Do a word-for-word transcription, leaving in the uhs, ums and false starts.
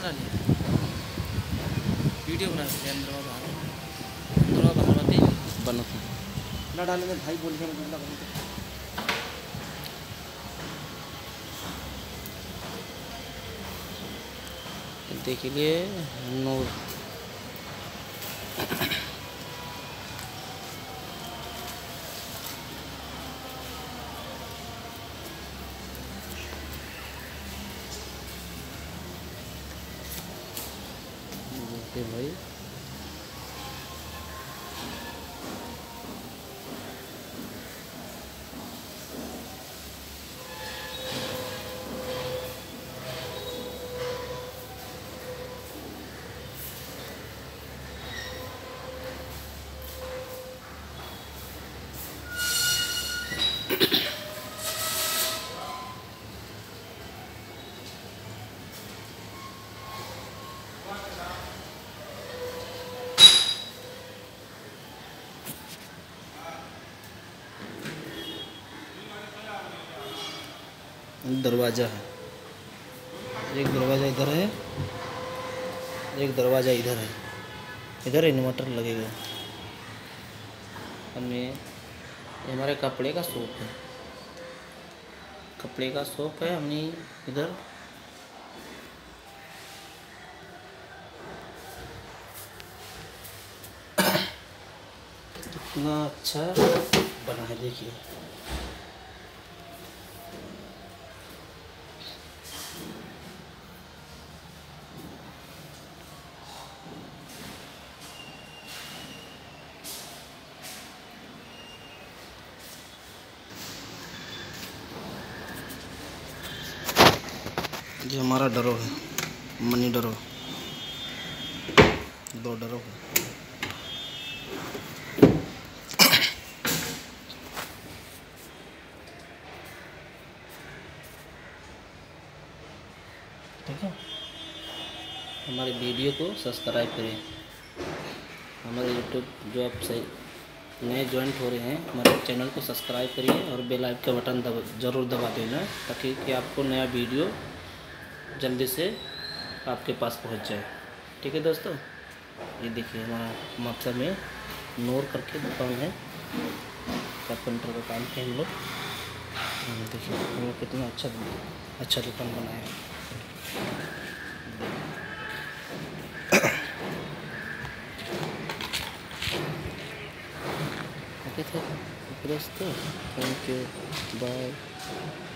डालिए वीडियो बना सकते अंदर बाहर अंदर बाहर भी बनो ना डालने में भाई बोल के देखिए नूर भाई दरवाज़ा है, एक दरवाज़ा इधर है, एक दरवाज़ा इधर है, इधर इन्वर्टर लगेगा। हमें हमारे कपड़े का शॉप है, कपड़े का शॉप है। हमने इधर इतना अच्छा बना है, देखिए ये हमारा डरो है, मनी डरो, दो डरो है। ठीक है, हमारे वीडियो को सब्सक्राइब करें। हमारे यूट्यूब जो आप सही नए ज्वाइंट हो रहे हैं, हमारे चैनल को सब्सक्राइब करिए और बेल आइकन का बटन दबा ज़रूर दबा देना, ताकि कि आपको नया वीडियो जल्दी से आपके पास पहुंच जाए। ठीक है दोस्तों, ये देखिए हमारा मकसद में नूर करके दुकान है, कारपेंटर का काम है हम लोग। देखिए हम लोग कितना अच्छा अच्छा दुकान बनाया है। ओके दोस्तों, थैंक यू, बाय।